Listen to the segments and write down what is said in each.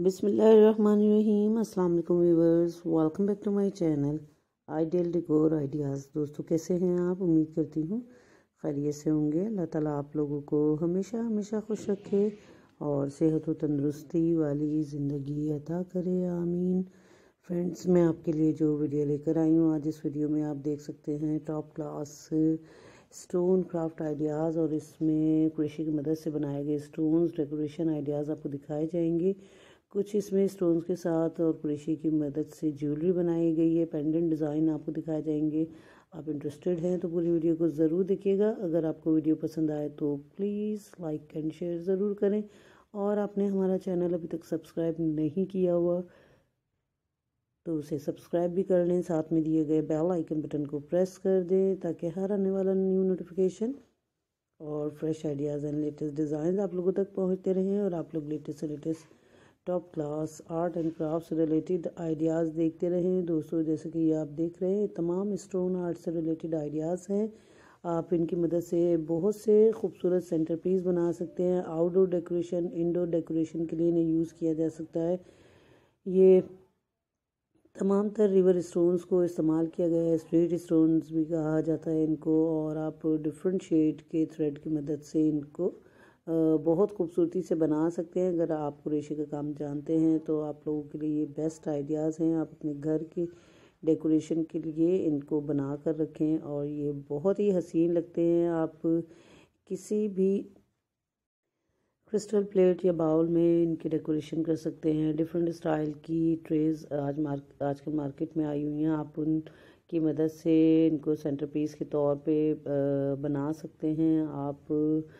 بسم اللہ الرحمن الرحیم۔ السلام علیکم viewers, welcome back to my channel ideal decor ideas. دوستو کیسے ہیں آپ؟ امید کرتی ہوں خیریت سے ہوں گے۔ اللہ تعالیٰ آپ لوگوں کو ہمیشہ خوش رکھے اور صحت و تندرستی والی زندگی عطا کرے، آمین۔ فرینڈز، میں آپ کے لیے جو ویڈیو لے کر آئی ہوں، آج اس ویڈیو میں آپ دیکھ سکتے ہیں top class stone craft ideas, اور اس میں کریشی کی مدد سے بنائے گئے سٹونز ڈیکوریشن آئیڈیاز آپ کو دکھائے جائیں گے۔ کچھ اس میں سٹونز کے ساتھ اور کریشی کی مدد سے جیولری بنائی گئی ہے، پینڈنٹ ڈیزائن آپ کو دکھائے جائیں گے۔ آپ انٹرسٹڈ ہیں تو پوری ویڈیو کو ضرور دیکھیے گا۔ اگر آپ کو ویڈیو پسند آئے تو پلیز لائک اینڈ شیئر ضرور کریں، اور آپ نے ہمارا چینل ابھی تک سبسکرائب نہیں کیا ہوا تو اسے سبسکرائب بھی کر لیں، ساتھ میں دیے گئے بیل آئیکن بٹن کو پریس کر دیں تاکہ ہر آنے والا نیو نوٹیفیکیشن اور fresh ideas and latest designs آپ لوگوں تک پہنچتے رہیں، اور آپ لوگ لیٹسٹ سے latest top class art and craft سے ریلیٹڈ آئیڈیاز دیکھتے رہیں۔ دوستو جیسے کہ یہ آپ دیکھ رہے ہیں، تمام اسٹون آرٹ سے ریلیٹڈ آئیڈیاز ہیں۔ آپ ان کی مدد سے بہت سے خوبصورت سینٹر پیس بنا سکتے ہیں۔ Outdoor decoration, indoor decoration کے لیے انہیں یوز کیا جا سکتا ہے۔ یہ تمام تر ریور اسٹونز کو استعمال کیا گیا ہے، اسٹریٹ اسٹونز بھی کہا جاتا ہے ان کو، اور آپ ڈفرینٹ شیڈ کے تھریڈ کی مدد سے ان کو بہت خوبصورتی سے بنا سکتے ہیں۔ اگر آپ کریشی کا کام جانتے ہیں تو آپ لوگوں کے لیے یہ بیسٹ آئیڈیاز ہیں۔ آپ اپنے گھر کی ڈیکوریشن کے لیے ان کو بنا کر رکھیں، اور یہ بہت ہی حسین لگتے ہیں۔ آپ کسی بھی کرسٹل پلیٹ یا باؤل میں ان کی ڈیکوریشن کر سکتے ہیں۔ ڈفرینٹ اسٹائل کی ٹریز آج کل مارکیٹ میں آئی ہوئی ہیں، آپ ان کی مدد سے ان کو سینٹر پیس کے طور پہ بنا سکتے ہیں۔ آپ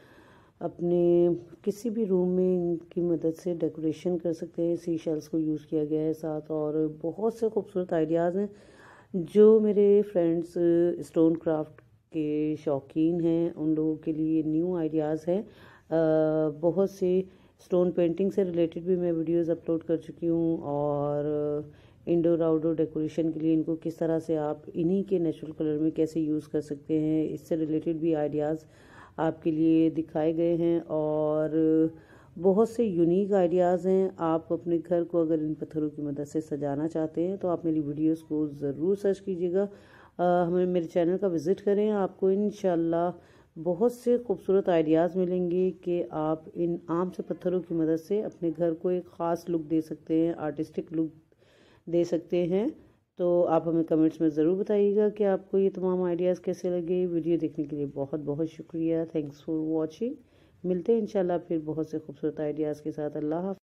اپنے کسی بھی روم میں ان کی مدد سے ڈیکوریشن کر سکتے ہیں۔ سی شیلز کو یوز کیا گیا ہے ساتھ، اور بہت سے خوبصورت آئیڈیاز ہیں۔ جو میرے فرینڈز اسٹون کرافٹ کے شوقین ہیں ان لوگوں کے لیے نیو آئیڈیاز ہیں۔ بہت سے اسٹون پینٹنگ سے ریلیٹڈ بھی میں ویڈیوز اپلوڈ کر چکی ہوں، اور انڈور آؤٹ ڈور ڈیکوریشن کے لیے ان کو کس طرح سے آپ انہی کے نیچرل کلر میں کیسے یوز کر سکتے ہیں، اس سے ریلیٹڈ بھی آئیڈیاز آپ کے لیے دکھائے گئے ہیں، اور بہت سے یونیک آئیڈیاز ہیں۔ آپ اپنے گھر کو اگر ان پتھروں کی مدد سے سجانا چاہتے ہیں تو آپ میری ویڈیوز کو ضرور سرچ کیجیے گا، ہمیں میرے چینل کا وزٹ کریں۔ آپ کو انشاءاللہ بہت سے خوبصورت آئیڈیاز ملیں گے کہ آپ ان عام سے پتھروں کی مدد سے اپنے گھر کو ایک خاص لک دے سکتے ہیں، آرٹسٹک لک دے سکتے ہیں۔ تو آپ ہمیں کمنٹس میں ضرور بتائیے گا کہ آپ کو یہ تمام آئیڈیاز کیسے لگے۔ ویڈیو دیکھنے کے لیے بہت شکریہ، تھینکس فار واچنگ۔ ملتے ہیں انشاءاللہ پھر بہت سے خوبصورت آئیڈیاز کے ساتھ۔ اللہ حافظ۔